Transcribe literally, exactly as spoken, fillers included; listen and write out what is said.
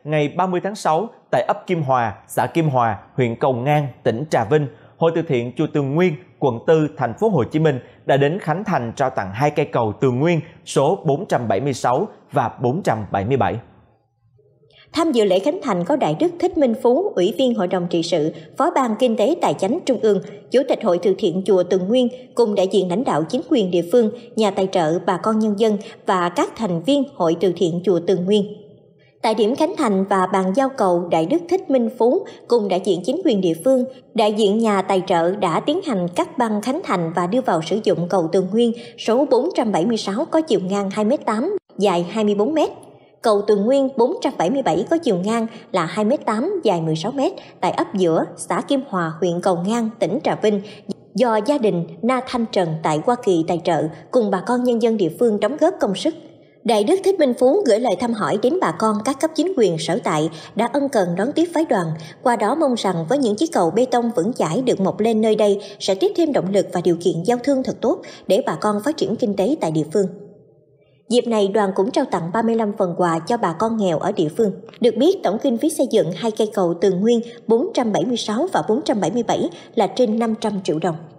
ngày ba mươi tháng sáu tại ấp Kim Hòa, xã Kim Hòa, huyện Cầu Ngang, tỉnh Trà Vinh, Hội từ thiện chùa Tường Nguyên, quận tư, thành phố Hồ Chí Minh đã đến khánh thành trao tặng hai cây cầu Tường Nguyên số bốn trăm bảy mươi sáu và bốn trăm bảy mươi bảy. Tham dự lễ khánh thành có Đại đức Thích Minh Phú, Ủy viên Hội đồng trị sự, Phó ban Kinh tế Tài chánh Trung ương, Chủ tịch Hội từ thiện chùa Tường Nguyên cùng đại diện lãnh đạo chính quyền địa phương, nhà tài trợ, bà con nhân dân và các thành viên Hội từ thiện chùa Tường Nguyên. Tại điểm khánh thành và bàn giao cầu, Đại đức Thích Minh Phú cùng đại diện chính quyền địa phương, đại diện nhà tài trợ đã tiến hành cắt băng khánh thành và đưa vào sử dụng cầu Tường Nguyên số bốn trăm bảy mươi sáu có chiều ngang hai mét tám, dài hai mươi bốn mét. Cầu Tường Nguyên bốn trăm bảy mươi bảy có chiều ngang là hai mét tám, dài mười sáu mét tại ấp Giữa, xã Kim Hòa, huyện Cầu Ngang, tỉnh Trà Vinh, do gia đình Na Thanh Trần tại Hoa Kỳ tài trợ cùng bà con nhân dân địa phương đóng góp công sức. Đại đức Thích Minh Phú gửi lời thăm hỏi đến bà con các cấp chính quyền sở tại đã ân cần đón tiếp phái đoàn, qua đó mong rằng với những chiếc cầu bê tông vững chãi được mọc lên nơi đây sẽ tiếp thêm động lực và điều kiện giao thương thật tốt để bà con phát triển kinh tế tại địa phương. Dịp này, đoàn cũng trao tặng ba mươi lăm phần quà cho bà con nghèo ở địa phương. Được biết, tổng kinh phí xây dựng hai cây cầu Tường Nguyên bốn trăm bảy mươi sáu và bốn trăm bảy mươi bảy là trên năm trăm triệu đồng.